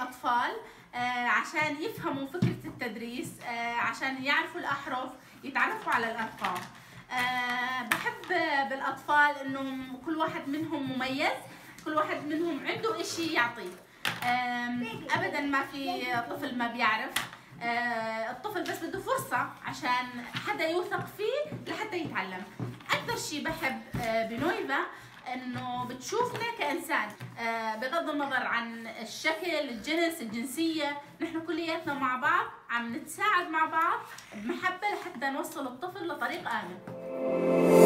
الأطفال عشان يفهموا فكرة التدريس، عشان يعرفوا الأحرف، يتعرفوا على الأرقام. بحب بالأطفال إنه كل واحد منهم مميز، كل واحد منهم عنده إشي يعطيه. أبدا ما في طفل ما بيعرف. الطفل بس بده فرصة عشان حدا يوثق فيه لحتى يتعلم. أكثر شيء بحب بنويفا إنه بتشوفنا كإنسان، بغض النظر عن الشكل، الجنس، الجنسية، نحن كلياتنا مع بعض عم نتساعد مع بعض بمحبة لحتى نوصل الطفل لطريق آمن.